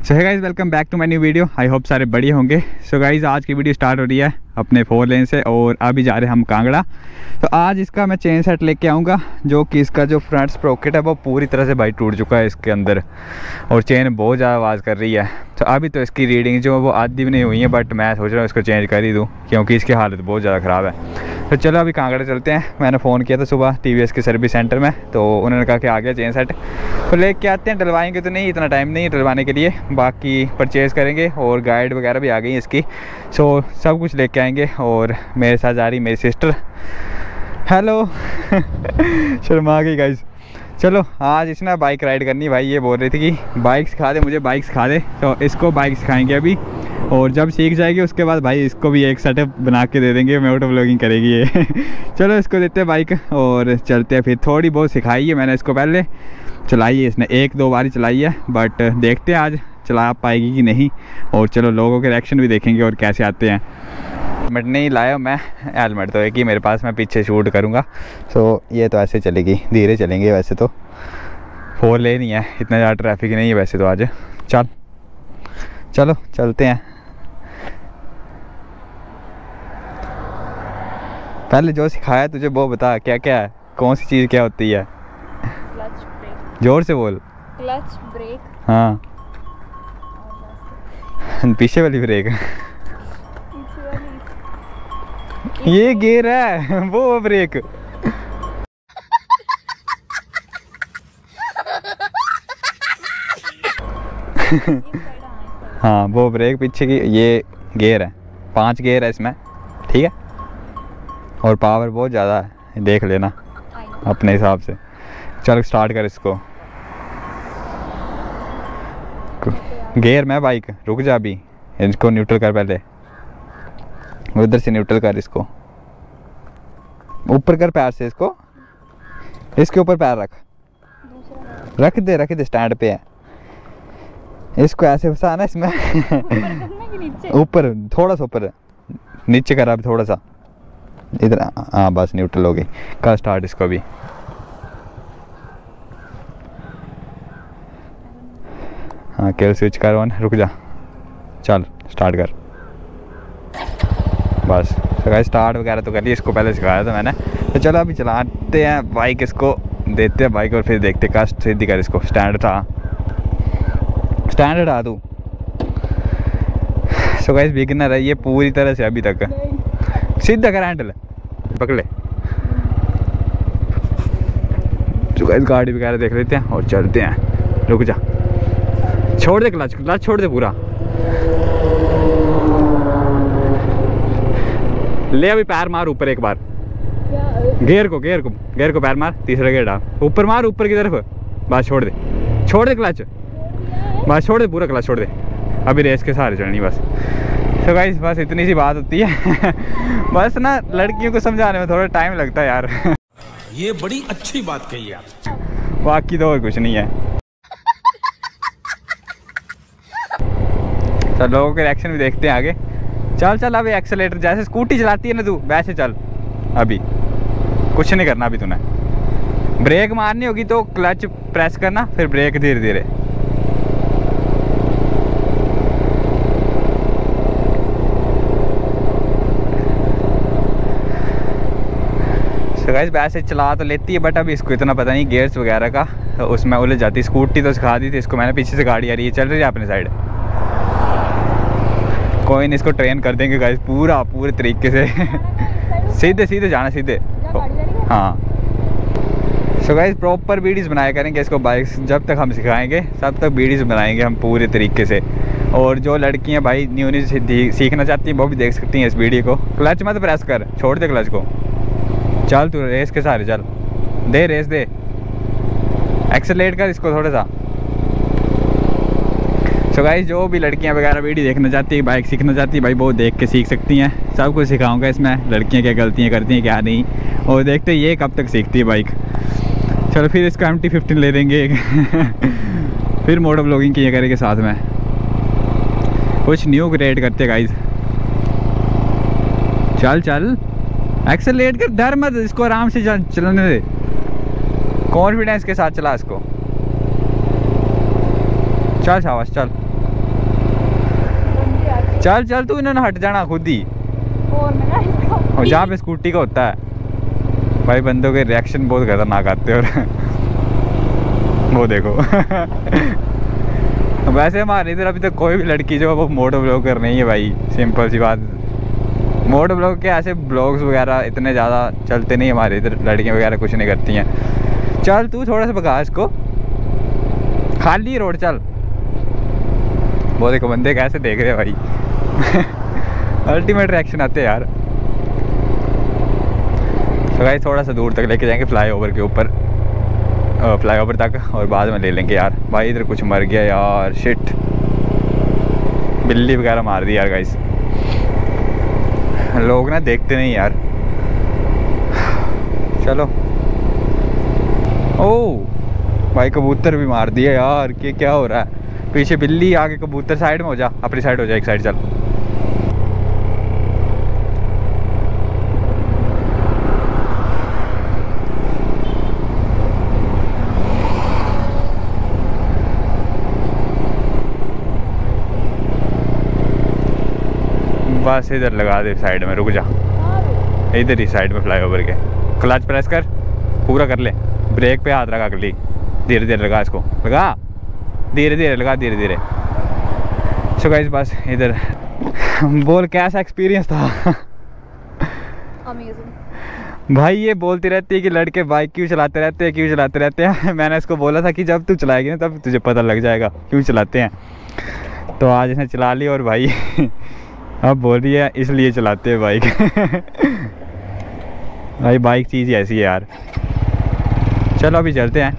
So guys welcome back to my new video. I hope सारे बढ़िया होंगे। So guys आज की वीडियो स्टार्ट हो रही है अपने 4 लेन से और अभी जा रहे हैं हम कांगड़ा। तो आज इसका मैं चेन सेट लेके आऊँगा जो कि इसका जो फ्रंट स्प्रोकेट है वो पूरी तरह से भाई टूट चुका है इसके अंदर और चेन बहुत ज़्यादा आवाज़ कर रही है। तो अभी तो इसकी रीडिंग जो वो आधी भी नहीं हुई है, बट मैं सोच रहा हूँ इसको चेंज कर ही दूँ क्योंकि इसकी हालत बहुत ज़्यादा ख़राब है। तो चलो अभी कांगड़ा चलते हैं। मैंने फ़ोन किया था सुबह TVS के सर्विस सेंटर में, तो उन्होंने कहा कि आ गया चेन सेट, तो लेके आते हैं। डलवाएंगे तो नहीं, इतना टाइम नहीं है डलवाने के लिए, बाकी परचेज़ करेंगे और गाइड वगैरह भी आ गई इसकी। सो सब कुछ लेके आएंगे। और मेरे साथ जा रही मेरी सिस्टर। हेलो शर्मा गई गाइस। चलो आज इसने बाइक राइड करनी। भाई ये बोल रही थी कि बाइक सिखा दे, मुझे बाइक सिखा दे, तो इसको बाइक सिखाएंगे अभी। और जब सीख जाएगी उसके बाद भाई इसको भी एक सेटअप बना के दे देंगे, मोटो व्लॉगिंग करेगी ये चलो इसको देते हैं बाइक और चलते हैं। फिर थोड़ी बहुत सिखाई है मैंने इसको, पहले चलाई है इसने 1-2 बार ही चलाई है, बट देखते हैं आज चला पाएगी कि नहीं। और चलो लोगों के रिएक्शन भी देखेंगे और कैसे आते हैं। हेलमेट नहीं लाया मैं, हेलमेट तो एक ही मेरे पास, मैं पीछे शूट करूँगा। तो ये तो ऐसे चलेगी, धीरे चलेंगे। वैसे तो 4 लेन ही है, इतना ज़्यादा ट्रैफिक नहीं है वैसे तो आज। चलो चलते हैं। पहले जो सिखाया तुझे वो बता, क्या क्या है, कौन सी चीज़ क्या होती है? Clutch brake. जोर से बोल। Clutch brake. हाँ पीछे वाली ब्रेक ये गियर है वो ब्रेक हाँ वो ब्रेक पीछे की, ये गियर है। 5 गियर है इसमें, ठीक है। और पावर बहुत ज़्यादा है, देख लेना अपने हिसाब से। चल स्टार्ट कर इसको। गियर में बाइक, रुक जा अभी, इसको न्यूट्रल कर पहले, उधर से न्यूट्रल कर, इसको ऊपर कर पैर से, इसके ऊपर पैर रख दे स्टैंड पे है। इसको ऐसे फंसाना इसमें ऊपर थोड़ा सा ऊपर नीचे कर, अब थोड़ा सा इधर। हाँ बस न्यूट्रल हो गई। कर स्टार्ट इसको भी। हाँ केल स्विच कर ऑन, रुक जा, चल स्टार्ट कर बस। तो स्टार्ट वगैरह तो कर लिया, इसको पहले सिखाया था मैंने। तो चलो अभी चलाते हैं बाइक, इसको देते हैं बाइक और फिर देखते। कास्ट सीधी कर इसको, स्टैंड आ तू। सो गाइस बिगिनर है ये पूरी तरह से अभी तक। सीधा कर, हैंडल पकड़ ले। तो गाइस गाड़ी वगैरह देख लेते हैं और चलते हैं। रुक जा, छोड़ दे क्लच छोड़ दे पूरा। ले अभी पैर मार ऊपर एक बार, गियर को पैर मार, तीसरा गियर डाल, ऊपर मार ऊपर की तरफ। बस छोड़ दे क्लच, बस छोड़ दे पूरा क्लच छोड़ दे। अभी रेस के सहारे चलनी बस। तो गाइस बस इतनी सी बात होती है बस ना लड़कियों को समझाने में थोड़ा टाइम लगता है यार ये बड़ी अच्छी बात कही आप, बाकी तो और कुछ नहीं है। तो लोगों के रिएक्शन भी देखते हैं आगे। चल अभी एक्सेलेटर, जैसे स्कूटी चलाती है ना तू वैसे चल। अभी कुछ नहीं करना, अभी तूने ब्रेक मारनी होगी तो क्लच प्रेस करना, फिर ब्रेक धीरे धीरे। तो गाइस वैसे चला तो लेती है, बट अभी इसको इतना पता नहीं गियर्स वगैरह का, तो उसमें उलझ जाती। स्कूटी तो सिखा दी थी इसको मैंने, पीछे से गाड़ी आ रही है, चल रही है अपने साइड। कोई नहीं, इसको ट्रेन कर देंगे गाइस पूरे तरीके से सीधे जाना सीधे। हाँ सो गाइस प्रॉपर वीडियोस बनाया करेंगे इसको बाइक, जब तक हम सिखाएंगे तब तक वीडियोस बनाएंगे हम पूरे तरीके से। और जो लड़कियां भाई न्यू सीखना चाहती हैं वो भी देख सकती हैं इस वीडियो को। क्लच मत प्रेस कर, छोड़ दे क्लच को, चल तू रेस के सारे चल, रेस दे, एक्सेलेरेट कर इसको थोड़ा सा। सो गाइस जो भी लड़कियां वगैरह वीडियो देखना चाहती है, बाइक सीखना चाहती है भाई, वो देख के सीख सकती हैं। सब कुछ सिखाऊंगा इसमें, लड़कियां क्या गलतियां करती हैं क्या नहीं, और देखते ये कब तक सीखती है बाइक। चलो फिर इसका MT-15 ले देंगे फिर मोटो व्लॉगिंग किया करेंगे साथ में, कुछ न्यू क्रिएट करते गाइस। चल एक्सेलेरेट कर, डर मत, इसको आराम से चलने दे, कॉन्फिडेंस के साथ चला इसको। चल शाबाश चल। चल चल तू, इन्होंने हट जाना खुद ही। और जहाँ पे स्कूटी का होता है भाई, बंदों के रिएक्शन बहुत खतरनाक आते हैं। और वो देखो वैसे हमारे इधर अभी तक कोई भी लड़की जो वो मोटो ब्लॉगर नहीं है भाई, सिंपल सी बात। मोटो ब्लॉग के ऐसे ब्लॉग्स वगैरह इतने ज़्यादा चलते नहीं हमारे इधर, लड़कियाँ वगैरह कुछ नहीं करती हैं। चल तू थोड़ा सा भगा इसको, खाली रोड चल। वो देखो बंदे कैसे देख रहे हैं भाई। अल्टीमेट रिएक्शन आते हैं यार। तो गाइस थोड़ा सा दूर तक लेके जाएंगे फ्लाईओवर के ऊपर, फ्लाईओवर तक, और बाद में ले लेंगे यार। भाई इधर कुछ मर गया यार, शिट, बिल्ली वगैरह मार दी यार गाइस। लोग ना देखते नहीं यार। चलो। ओ भाई कबूतर भी मार दिया यार, कि क्या हो रहा है? पीछे बिल्ली, आगे कबूतर। साइड में हो जा, अपनी साइड हो जा, एक साइड चल। बस इधर लगा दे साइड में, रुक जा इधर ही साइड में फ्लाईओवर के। क्लच प्रेस कर, पूरा कर ले, ब्रेक पे हाथ लगा कर ली, धीरे धीरे लगा इसको, लगा धीरे धीरे लगा, धीरे धीरे। सो गाइस बस इधर बोल कैसा एक्सपीरियंस था? अमेजिंग भाई ये बोलती रहती है कि लड़के बाइक क्यों चलाते रहते हैं, क्यों चलाते रहते हैं। मैंने इसको बोला था कि जब तू चलाएगी ना तब तुझे पता लग जाएगा क्यों चलाते हैं। तो आज इसने चला ली और भाई अब बोल रही है इसलिए चलाते हैं बाइक। भाई बाइक चीज़ ही ऐसी है यार। चलो अभी चलते हैं।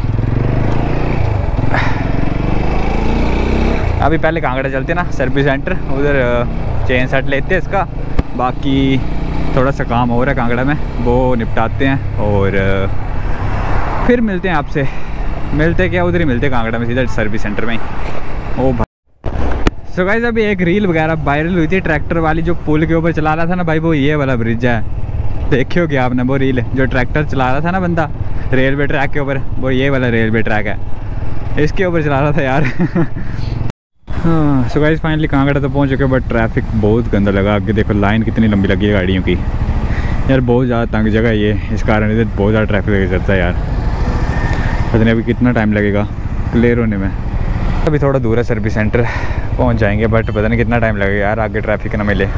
अभी पहले कांगड़ा चलते हैं ना सर्विस सेंटर, उधर चेन सेट लेते हैं इसका। बाकी थोड़ा सा काम हो रहा है कांगड़ा में, वो निपटाते हैं और फिर मिलते हैं आपसे। मिलते क्या, उधर ही मिलते हैं कांगड़ा में सीधा सर्विस सेंटर में ही। ओ भाई सो गाइस अभी एक रील वगैरह वायरल हुई थी ट्रैक्टर वाली, जो पुल के ऊपर चला रहा था ना भाई, वो ये वाला ब्रिज है। देखी होगी आपने वो रील, जो ट्रैक्टर चला रहा था ना बंदा रेलवे ट्रैक के ऊपर, वो ये वाला रेलवे ट्रैक है, इसके ऊपर चला रहा था यार। हाँ सो गाइस फाइनली कांगड़ा तो पहुंच चुके, बट ट्रैफिक बहुत गंदा लगा। आगे देखो लाइन कितनी लंबी लगी है गाड़ियों की यार, बहुत ज़्यादा तंग जगह है ये, इस कारण इधर बहुत ज़्यादा ट्रैफिक लग जाता है यार। पता नहीं अभी कितना टाइम लगेगा क्लियर होने में। अभी थोड़ा दूर है सर्विस सेंटर, पहुंच जाएंगे, बट पता नहीं कितना टाइम लगेगा यार, आगे ट्रैफिक ना मिले।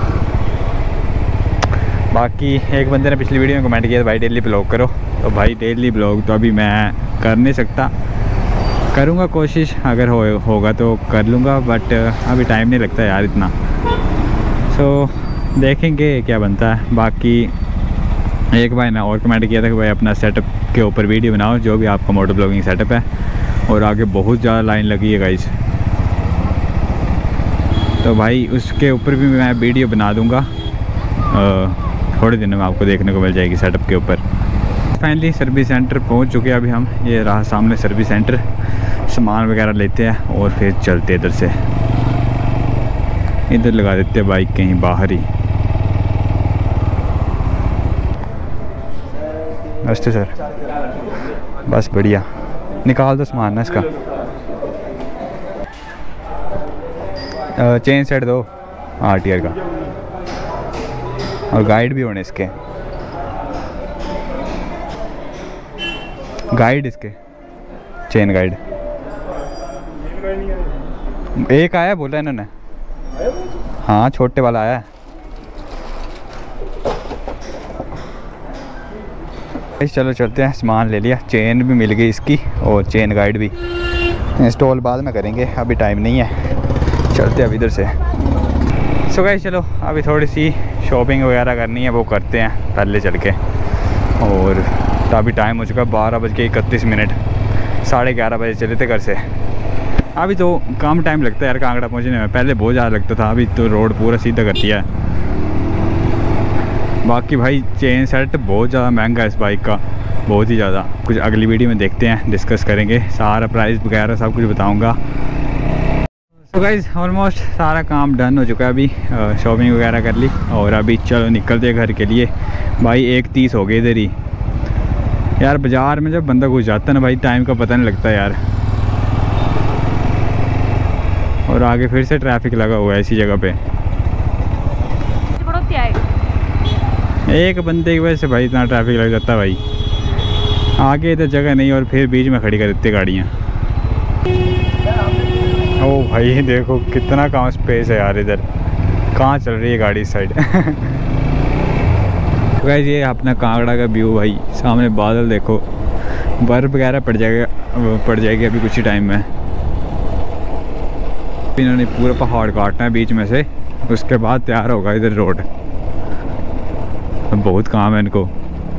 बाकी एक बंदे ने पिछली वीडियो में कमेंट किया था भाई डेली ब्लॉग करो, तो भाई डेली ब्लॉग तो अभी मैं कर नहीं सकता, करूँगा कोशिश, अगर होगा तो कर लूँगा, बट अभी टाइम नहीं लगता यार इतना। सो देखेंगे क्या बनता है। बाकी एक भाई ने और कमेंट किया था कि भाई अपना सेटअप के ऊपर वीडियो बनाओ, जो भी आपका मोटो ब्लॉगिंग सेटअप है, और आगे बहुत ज़्यादा लाइन लगी है गाइस। तो भाई उसके ऊपर भी मैं वीडियो बना दूंगा, थोड़े दिनों में आपको देखने को मिल जाएगी सेटअप के ऊपर। फाइनली सर्विस सेंटर पहुंच चुके हैं अभी हम, ये रहा सामने सर्विस सेंटर। सामान वगैरह लेते हैं और फिर चलते इधर से, इधर लगा देते हैं बाइक कहीं बाहर ही। नमस्ते सर, बस बढ़िया, निकाल दो सामान ना इसका। चेन सेट दो RTR का, और गाइड भी होने इसके, गाइड इसके, चेन गाइड। एक आया बोला इन्होंने, हाँ छोटे वाला आया। चलो चलते हैं, सामान ले लिया, चेन भी मिल गई इसकी और चेन गाइड भी। इंस्टॉल बाद में करेंगे, अभी टाइम नहीं है, चलते हैं अब इधर से। सो गाइस चलो अभी थोड़ी सी शॉपिंग वगैरह करनी है, वो करते हैं पहले चल के। और तो अभी टाइम हो चुका 12:31, 11:30 बजे चले थे घर से। अभी तो कम टाइम लगता है यार कांगड़ा पहुंचने में, पहले बहुत ज़्यादा लगता था, अभी तो रोड पूरा सीधा कर दिया है। बाकी भाई चेन सेट बहुत ज़्यादा महंगा है इस बाइक का, बहुत ही ज़्यादा। कुछ अगली वीडियो में देखते हैं, डिस्कस करेंगे, सारा प्राइस वगैरह सब कुछ बताऊंगा। तो गाइस ऑलमोस्ट सारा काम डन हो चुका है, अभी शॉपिंग वगैरह कर ली और अभी चलो निकलते हैं घर के लिए। भाई 1:30 हो गए इधर ही यार। बाज़ार में जब बंदा घुस जाता है ना भाई, टाइम का पता नहीं लगता यार। और आगे फिर से ट्रैफिक लगा हुआ है इसी जगह पे। एक बंदे की वजह से भाई इतना ट्रैफिक लग जाता है भाई। आगे इधर जगह नहीं और फिर बीच में खड़ी कर देते गाड़ियाँ। ओ भाई देखो कितना कहाँ स्पेस है यार, इधर कहाँ चल रही है गाड़ी इस साइड। तो गाइस ये अपना कांगड़ा का व्यू भाई, सामने बादल देखो, बर्फ़ वगैरह पड़ जाएगी अभी कुछ ही टाइम में। इन्होंने पूरा पहाड़ काटना है बीच में से, उसके बाद तैयार होगा इधर रोड। अब बहुत काम है इनको।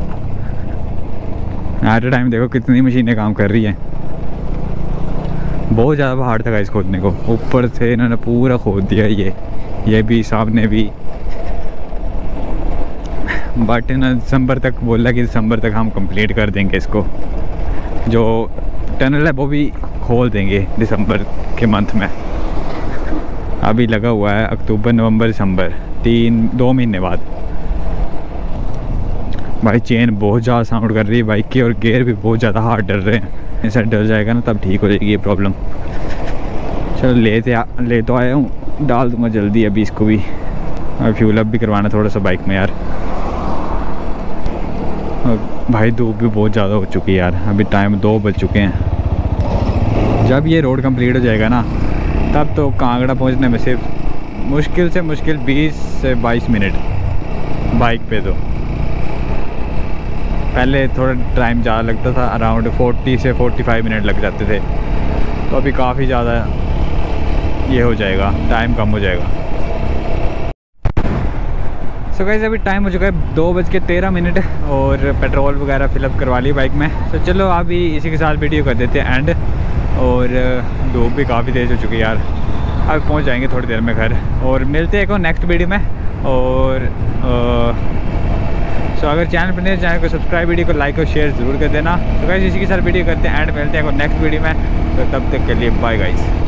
एट ए टाइम देखो कितनी मशीनें काम कर रही हैं। बहुत ज़्यादा पहाड़ था गाइस खोदने को, ऊपर से इन्होंने पूरा खोद दिया। ये भी सामने भी। बट इन्होंने दिसंबर तक बोला कि दिसंबर तक हम कंप्लीट कर देंगे इसको। जो टनल है वो भी खोल देंगे दिसंबर के मंथ में। अभी लगा हुआ है अक्टूबर नवंबर दिसंबर, 2 महीने बाद। भाई चेन बहुत ज़्यादा साउंड कर रही है बाइक की, और गियर भी बहुत ज़्यादा हार्ड डल रहे हैं। ऐसा डल जाएगा ना तब ठीक हो जाएगी ये प्रॉब्लम। चलो ले तो आया हूँ, डाल दूँगा जल्दी अभी इसको भी। और फ्यूल अप भी करवाना थोड़ा सा बाइक में यार। भाई धूप भी बहुत ज़्यादा हो चुकी है यार, अभी टाइम 2 बज चुके हैं। जब ये रोड कंप्लीट हो जाएगा ना तब तो कांगड़ा पहुंचने में सिर्फ मुश्किल से मुश्किल 20 से 22 मिनट बाइक पे। तो पहले थोड़ा टाइम ज़्यादा लगता था, अराउंड 40 से 45 मिनट लग जाते थे। तो अभी काफ़ी ज़्यादा ये हो जाएगा, टाइम कम हो जाएगा। सो गाइस अभी टाइम हो चुका है 2:13 और पेट्रोल वगैरह फिलअप करवा ली बाइक में। तो चलो अभी इसी के साथ वीडियो कर देते हैं एंड। और धूप भी काफ़ी तेज़ हो चुकी है यार, अब पहुंच जाएंगे थोड़ी देर में घर। और मिलते हैं को नेक्स्ट वीडियो में। और सो अगर चैनल पर नए चैनल को सब्सक्राइब, वीडियो को लाइक और शेयर ज़रूर कर देना। तो गाइस इसी के साथ वीडियो करते हैं एंड मिलते हैं को नेक्स्ट वीडियो में। तो तब तक के लिए बाय गाइस।